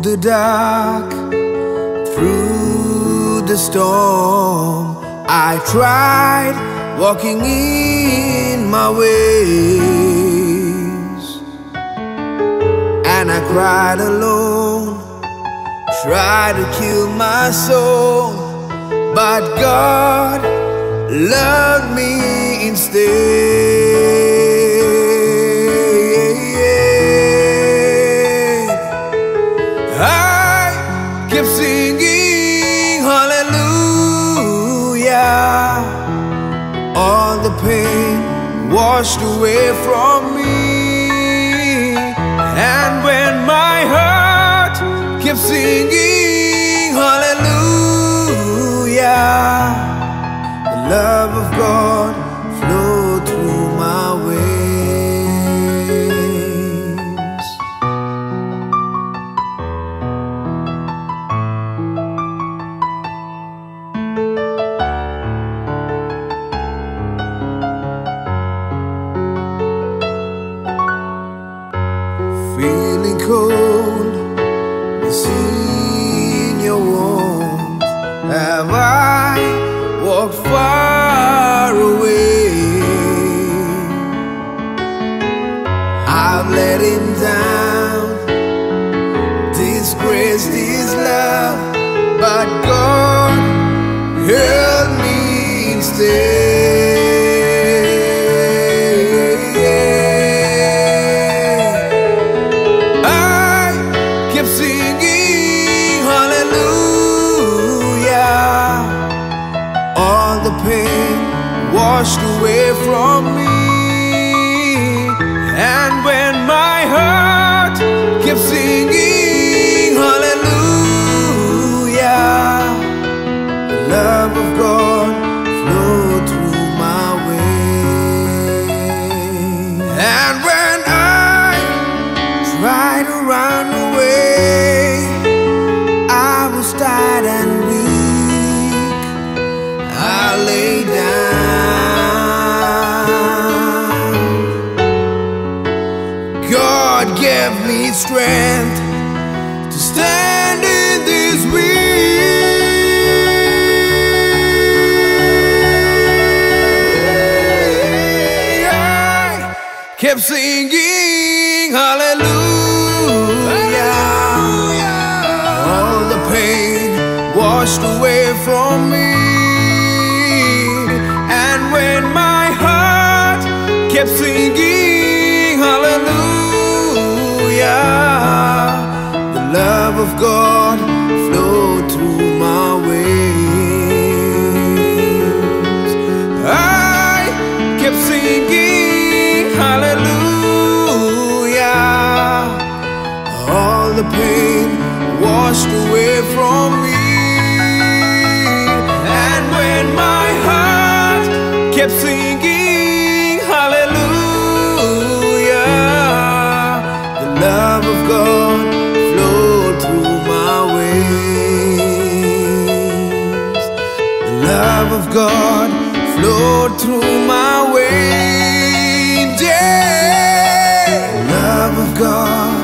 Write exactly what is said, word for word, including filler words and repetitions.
the dark, through the storm, I tried walking in my ways, and I cried alone, tried to kill my soul, but God loved me instead. I kept singing hallelujah, all the pain washed away from me. And when my heart kept singing hallelujah, the love of God flowed through my veins. Feeling cold, missing your warmth, have I walked far away? I've let him down, disgraced his love, but God held me instead. Washed away from me. And when my heart kept singing hallelujah, the love of God flowed through my veins. And when I tried to run away, I was tired and weak, I lay down. God gave me strength to stand in this way. I kept singing hallelujah, all the pain washed away from me. And when my heart kept singing hallelujah, the love of God flowed through my veins. I kept singing hallelujah, all the pain washed away from me. And when my heart kept singing hallelujah, the love of God flowed through my veins. The love of God flowed through my veins. Yeah, the love of God